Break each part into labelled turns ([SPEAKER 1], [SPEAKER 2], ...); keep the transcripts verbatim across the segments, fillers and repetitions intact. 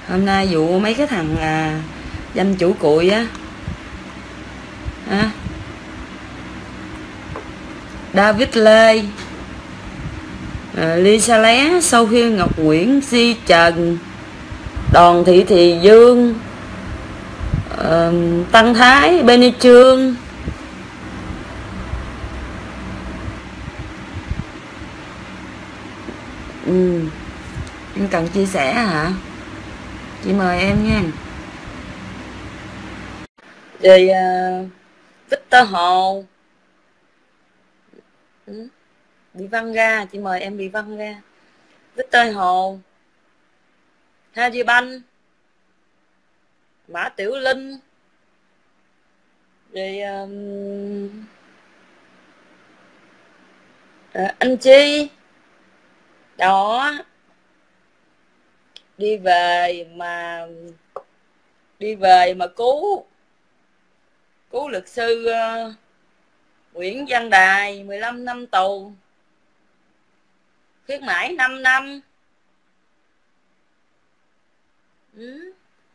[SPEAKER 1] Hôm nay vụ mấy cái thằng à, danh chủ cụi á, à, David Lê, à, Lisa Lé, Sophie Ngọc Nguyễn, Si Trần, Đoàn Thị Thì Dương, à, Tăng Thái, Benny Trương. Ừ. Em cần chia sẻ hả? Chị mời em nha. Rồi uh, Victor Hồ. Ừ. Bị văng ra, chị mời em bị văng ra. Victor Hồ, Haji Banh, Mã Tiểu Linh, rồi um, uh, anh Chi. Đó, đi về mà đi về mà cứu cứu luật sư uh, Nguyễn Văn Đài mười lăm năm tù, khuyến mãi năm năm. Ừ.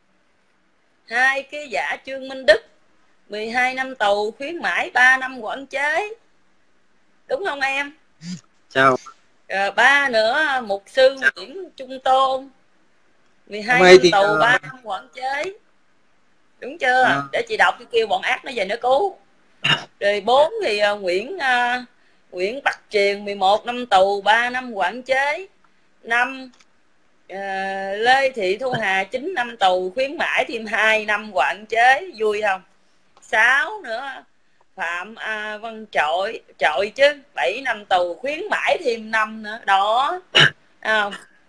[SPEAKER 1] Hai cái giả Trương Minh Đức mười hai năm tù, khuyến mãi ba năm quản chế, đúng không em?
[SPEAKER 2] Chào.
[SPEAKER 1] Rồi ba nữa mục sư Nguyễn Trung Tôn mười
[SPEAKER 2] Hôm
[SPEAKER 1] hai
[SPEAKER 2] nay
[SPEAKER 1] năm
[SPEAKER 2] thì
[SPEAKER 1] tù, ba
[SPEAKER 2] uh,
[SPEAKER 1] năm quản chế, đúng chưa?
[SPEAKER 2] uh,
[SPEAKER 1] Để chị đọc cái kêu bọn ác nó về nó cứu. Rồi bốn thì uh, Nguyễn uh, Nguyễn Bắc Truyền mười một năm tù, ba năm quản chế. Năm uh, Lê Thị Thu Hà chín năm tù, khuyến mãi thêm hai năm quản chế, vui không? Sáu nữa Phạm à, Văn Trội Trội chứ bảy năm tù, khuyến mãi thêm năm nữa đó. À,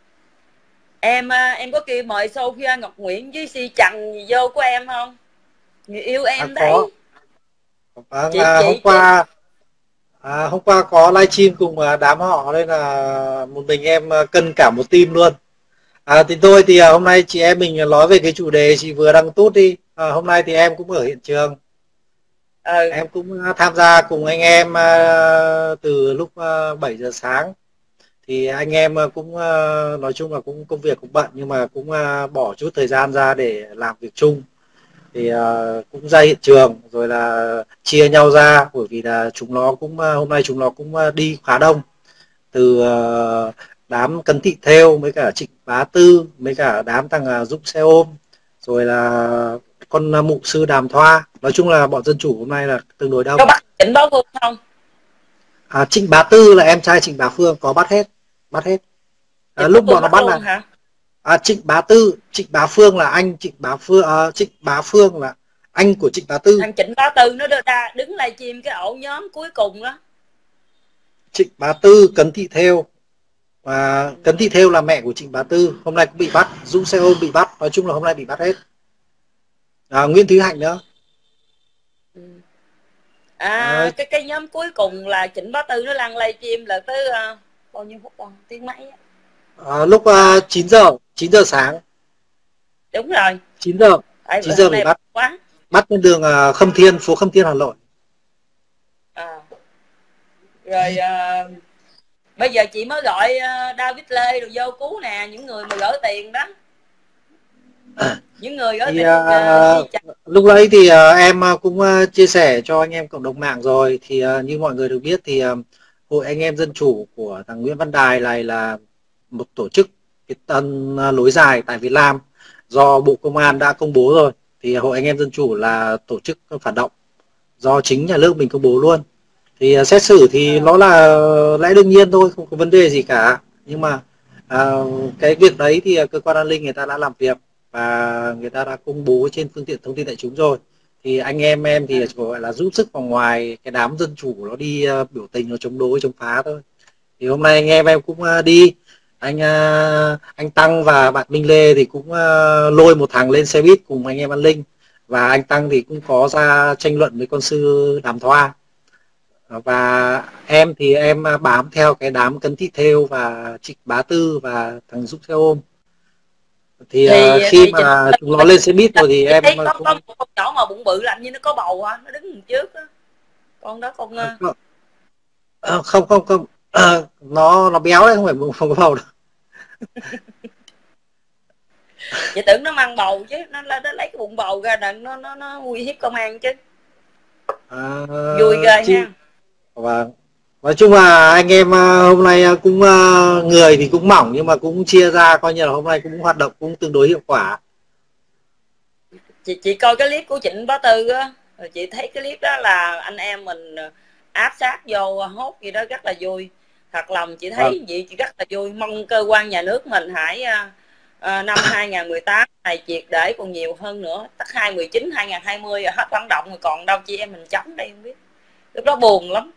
[SPEAKER 1] em em có kêu mời Sophia Ngọc Nguyễn với Si Trần gì vô của em không? Người yêu
[SPEAKER 2] à,
[SPEAKER 1] em
[SPEAKER 2] có
[SPEAKER 1] đấy.
[SPEAKER 2] vâng,
[SPEAKER 1] chị
[SPEAKER 2] à, hôm
[SPEAKER 1] chị chị
[SPEAKER 2] qua à, hôm qua có livestream cùng à, đám họ nên là một mình em à, cân cả một team luôn. À, thì tôi thì à, hôm nay chị em mình nói về cái chủ đề chị vừa đăng tút đi. À, hôm nay thì em cũng ở hiện trường,
[SPEAKER 1] ừ.
[SPEAKER 2] em cũng à, tham gia cùng anh em à, từ lúc à, bảy giờ sáng. Thì anh em à, cũng à, nói chung là cũng công việc cũng bận nhưng mà cũng à, bỏ chút thời gian ra để làm việc chung. Thì uh, cũng ra hiện trường rồi là chia nhau ra, bởi vì là chúng nó cũng uh, hôm nay chúng nó cũng uh, đi khá đông, từ uh, đám Cấn Thị Thêu với cả Trịnh Bá Tư, với cả đám thằng uh, Dũng Xe Ôm, rồi là con uh, mục sư Đàm Thoa. Nói chung là bọn dân chủ hôm nay là tương đối đông.
[SPEAKER 1] Có bắt Trịnh Bá Phương không?
[SPEAKER 2] À, Trịnh Bá Tư là em trai Trịnh Bá Phương, có bắt hết, bắt hết. À,
[SPEAKER 1] Trịnh Bá
[SPEAKER 2] lúc
[SPEAKER 1] Phương
[SPEAKER 2] bọn nó
[SPEAKER 1] bắt
[SPEAKER 2] bắt
[SPEAKER 1] luôn
[SPEAKER 2] là
[SPEAKER 1] hả?
[SPEAKER 2] à, Trịnh Bá Tư, Trịnh Bá Phương là anh Trịnh Bá Phương, à, Trịnh Bá Phương là anh của Trịnh Bá Tư.
[SPEAKER 1] Thằng Trịnh Bá Tư nó đưa ra đứng livestream cái ổ nhóm cuối cùng đó.
[SPEAKER 2] Trịnh Bá Tư, Cấn Thị Thêu, và Cấn Thị Thêu là mẹ của Trịnh Bá Tư, hôm nay cũng bị bắt. Dũng Xe Ôm bị bắt, nói chung là hôm nay bị bắt hết. À, Nguyễn Thúy Hạnh nữa.
[SPEAKER 1] Ừ. À,
[SPEAKER 2] À,
[SPEAKER 1] cái cái nhóm cuối cùng là Trịnh Bá Tư nó đăng livestream là tới uh, bao nhiêu phút không? Tiếng mấy á.
[SPEAKER 2] à, lúc
[SPEAKER 1] À,
[SPEAKER 2] uh, chín giờ, chín giờ sáng,
[SPEAKER 1] đúng rồi.
[SPEAKER 2] chín giờ,
[SPEAKER 1] Tại
[SPEAKER 2] chín giờ
[SPEAKER 1] hôm
[SPEAKER 2] bị
[SPEAKER 1] nay
[SPEAKER 2] bắt.
[SPEAKER 1] quá.
[SPEAKER 2] Bắt trên đường uh, Khâm Thiên, phố Khâm Thiên, Hà Nội.
[SPEAKER 1] À, rồi uh, bây giờ chị mới gọi uh, David Lê rồi vô cứu nè, những người mà gửi tiền đó, những người gửi
[SPEAKER 2] Thì
[SPEAKER 1] tiền uh, si
[SPEAKER 2] uh,
[SPEAKER 1] chặt.
[SPEAKER 2] lúc nãy thì uh, em uh, cũng uh, chia sẻ cho anh em cộng đồng mạng rồi. Thì uh, như mọi người được biết thì uh, Hội Anh em Dân Chủ của thằng Nguyễn Văn Đài này là một tổ chức cái tân uh, lối dài tại Việt Nam, do Bộ Công an đã công bố rồi. Thì Hội Anh em Dân Chủ là tổ chức phản động do chính nhà nước mình công bố luôn. Thì uh, xét xử thì
[SPEAKER 1] À,
[SPEAKER 2] nó là lẽ đương nhiên thôi, không có vấn đề gì cả. Nhưng mà uh, cái việc đấy thì uh, cơ quan an ninh người ta đã làm việc và người ta đã công bố trên phương tiện thông tin đại chúng rồi. Thì anh em em thì
[SPEAKER 1] à.
[SPEAKER 2] chỉ gọi là giúp sức vào ngoài cái đám dân chủ nó đi uh, biểu tình, nó chống đối chống phá thôi. Thì hôm nay anh em em cũng uh, đi, anh uh, anh Tăng và bạn Minh Lê thì cũng uh, lôi một thằng lên xe buýt cùng anh em an ninh, và anh Tăng thì cũng có ra tranh luận với con sư Đàm Thoa. Và em thì em bám theo cái đám Cấn Thị Thêu và Trịnh Bá Tư và thằng Dũng Xe Ôm. Thì uh,
[SPEAKER 1] thì
[SPEAKER 2] khi
[SPEAKER 1] thì Trịnh
[SPEAKER 2] mà
[SPEAKER 1] Bá
[SPEAKER 2] chúng nó
[SPEAKER 1] Tư
[SPEAKER 2] lên xe buýt rồi thì
[SPEAKER 1] chị
[SPEAKER 2] em
[SPEAKER 1] thấy có có
[SPEAKER 2] cũng
[SPEAKER 1] một con nhỏ mà bụng bự làm như nó có bầu á, nó đứng đằng trước á, con đó con uh,
[SPEAKER 2] uh, không không không uh, nó nó béo đấy, không phải không có bầu đâu.
[SPEAKER 1] Chị tưởng nó mang bầu chứ, nó, nó, nó lấy cái bụng bầu ra đặng nó nó nó uy hiếp công an chứ.
[SPEAKER 2] À,
[SPEAKER 1] Vui ghê
[SPEAKER 2] chị,
[SPEAKER 1] ha.
[SPEAKER 2] vâng. Nói chung là anh em à, hôm nay à, cũng à, người thì cũng mỏng nhưng mà cũng chia ra coi như là hôm nay cũng hoạt động cũng tương đối hiệu quả.
[SPEAKER 1] Chị chị coi cái clip của Trịnh Bá Tư á, rồi chị thấy cái clip đó là anh em mình áp sát vô hốt gì đó rất là vui. Thật lòng chị
[SPEAKER 2] Vâng.
[SPEAKER 1] thấy vậy chị rất là vui, mong cơ quan nhà nước mình hãy uh, năm hai không một tám này triệt để còn nhiều hơn nữa. Tất hai không một chín hai không hai không rồi hết vận động rồi còn đâu chị em mình chống đây không biết. Lúc đó buồn lắm.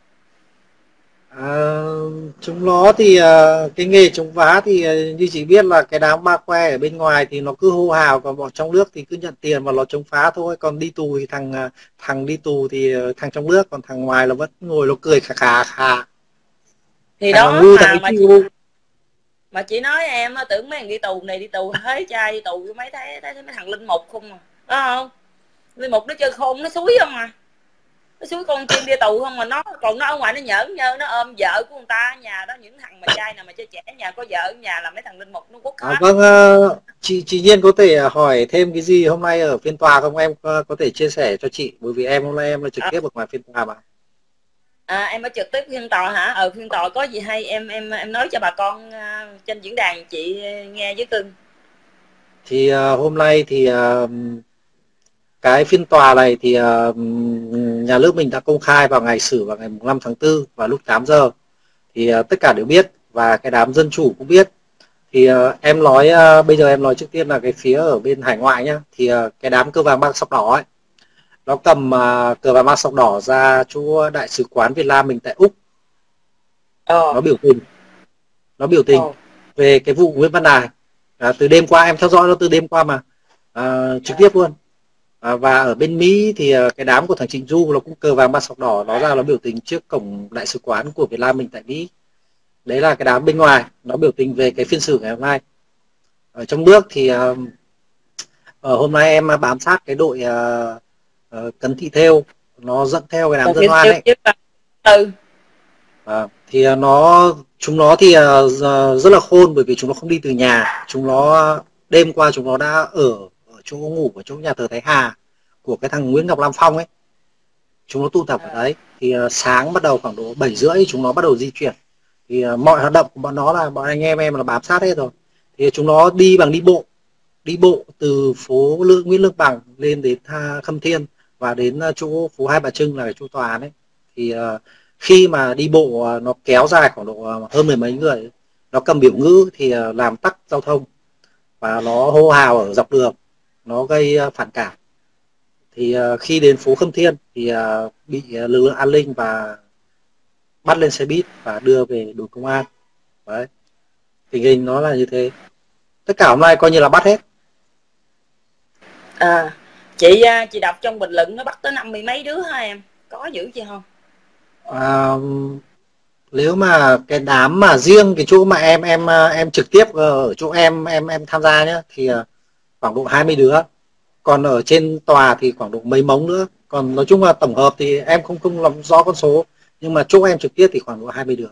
[SPEAKER 2] À, chúng nó thì à, cái nghề chống phá thì à, như chị biết là cái đám ba que ở bên ngoài thì nó cứ hô hào, còn bọn trong nước thì cứ nhận tiền và nó chống phá thôi. Còn đi tù thì thằng à, thằng đi tù thì à, thằng trong nước, còn thằng ngoài là vẫn ngồi nó cười khà khà khà.
[SPEAKER 1] Thì
[SPEAKER 2] Thằng nào
[SPEAKER 1] đó
[SPEAKER 2] ngu thằng
[SPEAKER 1] mà
[SPEAKER 2] ấy
[SPEAKER 1] mà chị,
[SPEAKER 2] chịu.
[SPEAKER 1] mà chị nói em tưởng mấy thằng đi tù này đi tù thế trai đi tù mấy thấy, thấy mấy thằng linh mục không à, đó không? Linh mục nó chơi khôn nó xúi không à, nó xúi con chim đi tù không mà nó còn nó ở ngoài nó nhởn nhơ nó ôm vợ của người ta ở nhà đó. Những thằng mà trai nào mà chơi trẻ nhà có vợ ở nhà là mấy thằng linh mục nó quất
[SPEAKER 2] À,
[SPEAKER 1] hết.
[SPEAKER 2] vâng, à, chị chị Nhiên có thể hỏi thêm cái gì hôm nay ở phiên tòa không, em có, có thể chia sẻ cho chị, bởi vì em hôm nay em là trực
[SPEAKER 1] À,
[SPEAKER 2] tiếp ở ngoài phiên tòa mà.
[SPEAKER 1] à, em ở trực tiếp phiên tòa hả? Ở phiên tòa có gì hay em em em nói cho bà con uh, trên diễn đàn chị nghe với cưng.
[SPEAKER 2] Thì à, hôm nay thì à, cái phiên tòa này thì uh, nhà nước mình đã công khai vào ngày xử vào ngày năm tháng tư vào lúc tám giờ, thì uh, tất cả đều biết và cái đám dân chủ cũng biết. Thì uh, em nói uh, bây giờ em nói trước tiên là cái phía ở bên hải ngoại nhá, thì uh, cái đám cờ vàng mang sọc đỏ ấy, nó cầm uh, cờ vàng mang sọc đỏ ra chỗ đại sứ quán Việt Nam mình tại Úc.
[SPEAKER 1] Ờ.
[SPEAKER 2] Nó biểu tình, nó biểu tình
[SPEAKER 1] Ờ.
[SPEAKER 2] về cái vụ Nguyễn Văn Đài. À, từ đêm qua em theo dõi nó từ đêm qua mà à, trực
[SPEAKER 1] À.
[SPEAKER 2] tiếp luôn. À, và ở bên Mỹ thì uh, cái đám của thằng Trịnh Du nó cũng cờ vàng ba sọc đỏ, nó ra nó biểu tình trước cổng đại sứ quán của Việt Nam mình tại Mỹ. Đấy là cái đám bên ngoài nó biểu tình về cái phiên xử ngày hôm nay. Ở trong nước thì uh, ở hôm nay em bám sát cái đội uh, uh, Cấn Thị Thêu, nó dẫn theo cái đám dân hoan ấy.
[SPEAKER 1] Ừ.
[SPEAKER 2] À, thì uh, nó chúng nó thì uh, rất là khôn, bởi vì chúng nó không đi từ nhà, chúng nó đêm qua chúng nó đã ở, ở chỗ ngủ ở chỗ nhà thờ Thái Hà của cái thằng Nguyễn Ngọc Lam Phong ấy. Chúng nó tụ tập ở đấy, thì uh, sáng bắt đầu khoảng độ bảy rưỡi chúng nó bắt đầu di chuyển. Thì uh, mọi hoạt động của bọn nó là bọn anh em em là bám sát hết rồi. Thì chúng nó đi bằng đi bộ, đi bộ từ phố Lương Nguyễn Lương Bằng lên đến Tha Khâm Thiên và đến uh, chỗ phố Hai Bà Trưng là cái chỗ tòa án ấy. Thì uh, khi mà đi bộ uh, nó kéo dài khoảng độ uh, hơn mười mấy người, nó cầm biểu ngữ thì uh, làm tắc giao thông và nó hô hào ở dọc đường, nó gây uh, phản cảm. Thì uh, khi đến phố Khâm Thiên thì uh, bị uh, lực lượng an ninh và bắt lên xe buýt và đưa về đồn công an. Đấy, tình hình nó là như thế. Tất cả hôm nay coi như là bắt hết.
[SPEAKER 1] À, chị chị đọc trong bình luận nó bắt tới năm mươi mấy đứa hả em? Có dữ chị không?
[SPEAKER 2] À, nếu mà cái đám mà riêng cái chỗ mà em em em trực tiếp ở chỗ em em em tham gia nhá thì khoảng độ hai mươi đứa. Còn ở trên tòa thì khoảng độ mấy mống nữa. Còn nói chung là tổng hợp thì em không không làm rõ con số, nhưng mà chỗ em trực tiếp thì khoảng độ hai mươi đứa.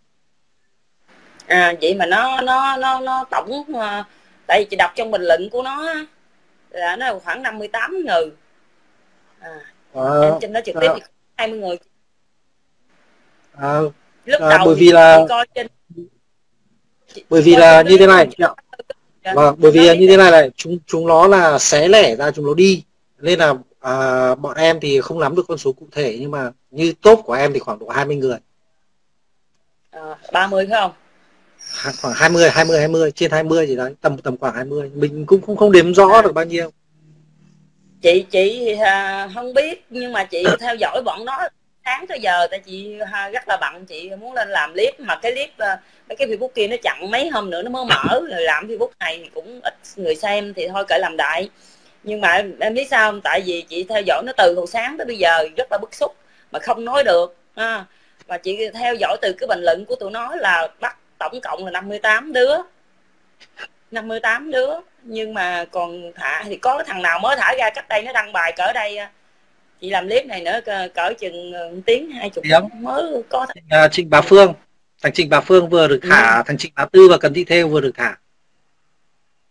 [SPEAKER 1] À, vậy mà nó nó nó nó tổng uh, tại vì chị đọc trong bình luận của nó là nó khoảng năm mươi tám người. À,
[SPEAKER 2] À,
[SPEAKER 1] em trên đó trực tiếp
[SPEAKER 2] à,
[SPEAKER 1] thì hai mươi người.
[SPEAKER 2] à,
[SPEAKER 1] Lúc
[SPEAKER 2] à,
[SPEAKER 1] đầu
[SPEAKER 2] bởi
[SPEAKER 1] thì
[SPEAKER 2] vì là
[SPEAKER 1] chị coi trên chị,
[SPEAKER 2] bởi
[SPEAKER 1] chị
[SPEAKER 2] vì
[SPEAKER 1] coi
[SPEAKER 2] là
[SPEAKER 1] trên
[SPEAKER 2] như thế
[SPEAKER 1] clip của
[SPEAKER 2] này.
[SPEAKER 1] chị.
[SPEAKER 2] Vâng, bởi vì như thế này này, chúng chúng nó là xé lẻ ra, chúng nó đi, nên là à, bọn em thì không nắm được con số cụ thể, nhưng mà như top của em thì khoảng độ hai mươi người.
[SPEAKER 1] À, ba mươi phải không?
[SPEAKER 2] Khoảng hai mươi, hai mươi, hai mươi, trên hai mươi gì đấy, tầm tầm khoảng hai mươi. Mình cũng không không đếm rõ
[SPEAKER 1] À,
[SPEAKER 2] được bao nhiêu.
[SPEAKER 1] chị chị thì à, không biết, nhưng mà chị theo dõi bọn nó sáng tới giờ, tại chị à, rất là bận, chị muốn lên làm clip mà cái clip à, mấy cái Facebook kia nó chặn mấy hôm nữa nó mới mở, rồi làm Facebook này thì cũng ít người xem thì thôi kệ làm đại. Nhưng mà em biết sao không? Tại vì chị theo dõi nó từ hồi sáng tới bây giờ rất là bức xúc mà không nói được ha. Và chị theo dõi từ cái bình luận của tụi nó là bắt tổng cộng là năm mươi tám đứa, năm mươi tám đứa, nhưng mà còn thả thì có cái thằng nào mới thả ra cách đây, nó đăng bài cỡ đây, chị làm clip này nữa cỡ chừng tiếng hai chục phút mới có.
[SPEAKER 2] À, Trịnh Bá Phương, thằng Trịnh Bá Phương vừa được thả, ừ. Thằng Trịnh Bá Tư và Cấn Thị Thêu vừa được thả.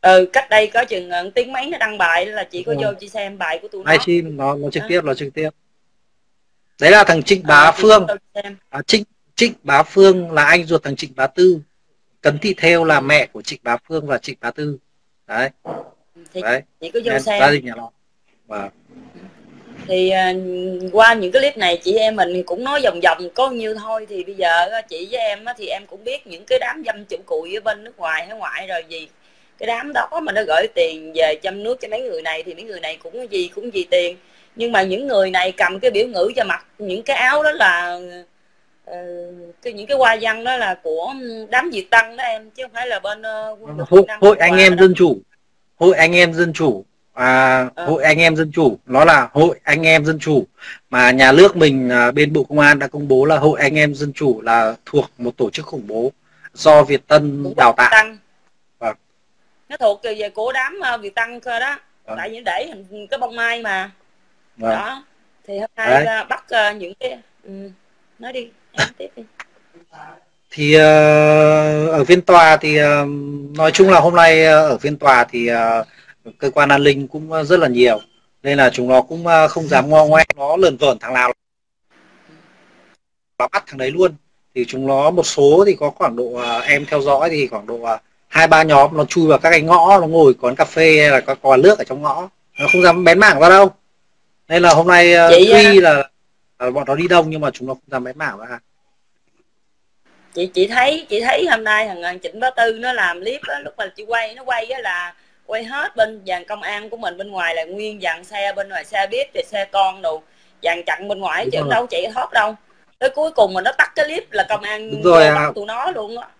[SPEAKER 1] Ừ, cách đây có chừng uh, tiếng mấy nó đăng bài là chị có vô chị xem bài của tụi nó.
[SPEAKER 2] Livestream nó nó trực tiếp, nó trực tiếp. Đấy là thằng Trịnh Bá
[SPEAKER 1] À,
[SPEAKER 2] Phương. À, Trịnh Trịnh Bá Phương là anh ruột thằng Trịnh Bá Tư. Cấn Thị Thêu là mẹ của Trịnh Bá Phương và Trịnh Bá Tư. Đấy.
[SPEAKER 1] Thì
[SPEAKER 2] Đấy.
[SPEAKER 1] chị có vô
[SPEAKER 2] Nên
[SPEAKER 1] xem.
[SPEAKER 2] gia đình nhà nó. Và
[SPEAKER 1] thì uh, qua những cái clip này chị em mình cũng nói vòng vòng có nhiêu thôi. Thì bây giờ chị với em thì em cũng biết những cái đám dâm chụm cụi ở bên nước ngoài hay ngoại rồi gì. Cái đám đó mà nó gửi tiền về chăm nước cho mấy người này thì mấy người này cũng gì cũng gì tiền. Nhưng mà những người này cầm cái biểu ngữ cho mặc những cái áo đó là uh, cái những cái hoa văn đó là của đám Việt Tân đó em, chứ không phải là bên uh, quân đội
[SPEAKER 2] hội,
[SPEAKER 1] Việt Nam
[SPEAKER 2] hội anh em
[SPEAKER 1] đó.
[SPEAKER 2] dân chủ. Hội anh em dân chủ. À,
[SPEAKER 1] à.
[SPEAKER 2] Hội anh em dân chủ nó là hội anh em dân chủ mà nhà nước mình bên Bộ Công an đã công bố là hội anh em dân chủ là thuộc một tổ chức khủng bố do Việt Tân đào tạo.
[SPEAKER 1] Tăng.
[SPEAKER 2] Vâng.
[SPEAKER 1] Nó thuộc về của đám Việt Tăng cơ đó.
[SPEAKER 2] Vâng.
[SPEAKER 1] Tại vì để hình cái bông mai mà.
[SPEAKER 2] Vâng.
[SPEAKER 1] Đó thì hôm nay Đấy. bắt những cái ừ. nói đi em tiếp đi.
[SPEAKER 2] Thì uh, ở phiên tòa thì uh, nói chung là hôm nay uh, ở phiên tòa thì uh, cơ quan an ninh cũng rất là nhiều nên là chúng nó cũng uh, không dám ngo ngoe, nó lờn vởn thằng nào nó bắt thằng đấy luôn. Thì chúng nó một số thì có khoảng độ uh, em theo dõi thì khoảng độ hai uh, ba nhóm nó chui vào các cái ngõ, nó ngồi quán cà phê hay là có quán nước ở trong ngõ, nó không dám bén mảng ra đâu. Nên là hôm nay uh,
[SPEAKER 1] Chị,
[SPEAKER 2] tuy là uh, bọn nó đi đông nhưng mà chúng nó không dám bén mảng ra.
[SPEAKER 1] chị chị thấy chị thấy hôm nay thằng Trịnh Bá Tư nó làm clip đó, lúc mà chị quay nó quay đó là quay hết bên dàn công an của mình, bên ngoài là nguyên dàn xe, bên ngoài xe buýt rồi xe con đồ dàn chặn bên ngoài chứ đâu chạy thoát đâu. Tới cuối cùng mà nó tắt cái clip là công an
[SPEAKER 2] Đúng rồi,
[SPEAKER 1] bắt tụi nó luôn á.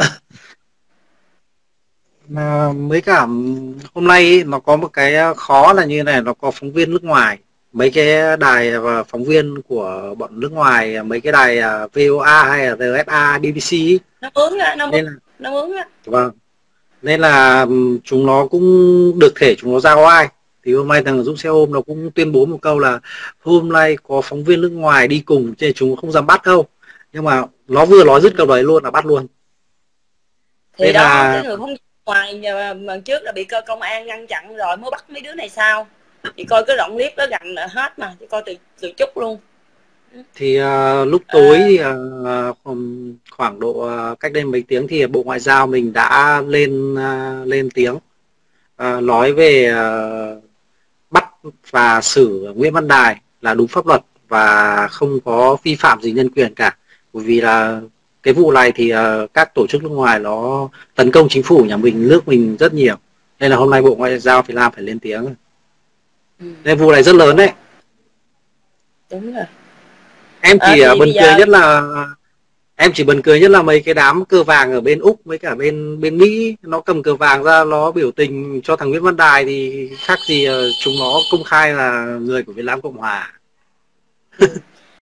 [SPEAKER 2] Mà mấy cả hôm nay ý, nó có một cái khó là như này, nó có phóng viên nước ngoài, mấy cái đài và phóng viên của bọn nước ngoài, mấy cái đài vê o a hay là rờ ép a, bê bê xê ý.
[SPEAKER 1] Nó mướn á, nó mướn,
[SPEAKER 2] là,
[SPEAKER 1] nó mướn á.
[SPEAKER 2] Vâng. Nên là chúng nó cũng được thể chúng nó ra oai. Thì hôm nay thằng Dũng xe ôm nó cũng tuyên bố một câu là hôm nay có phóng viên nước ngoài đi cùng chứ chúng không dám bắt đâu. Nhưng mà nó vừa nói dứt câu đấy luôn là bắt luôn.
[SPEAKER 1] Thì nên đó là... cái người phóng viên ngoài mà trước là bị cơ công an ngăn chặn rồi mới bắt mấy đứa này sao? Chị coi cái đoạn clip đó gần là hết mà, chị coi từ từ chút luôn.
[SPEAKER 2] Thì uh, lúc tối thì uh, khoảng độ uh, cách đây mấy tiếng thì Bộ Ngoại giao mình đã lên uh, lên tiếng uh, nói về uh, bắt và xử Nguyễn Văn Đài là đúng pháp luật và không có vi phạm gì nhân quyền cả. Bởi vì là cái vụ này thì uh, các tổ chức nước ngoài nó tấn công chính phủ nhà mình, nước mình rất nhiều. Nên là hôm nay Bộ Ngoại giao Việt Nam phải lên tiếng. Ừ. Nên vụ này rất lớn đấy.
[SPEAKER 1] Đúng rồi.
[SPEAKER 2] Em chỉ à, buồn cười giờ... nhất là em chỉ buồn cười nhất là mấy cái đám cờ vàng ở bên Úc với cả bên bên Mỹ, nó cầm cờ vàng ra nó biểu tình cho thằng Nguyễn Văn Đài thì khác gì chúng nó công khai là người của Việt Nam Cộng Hòa.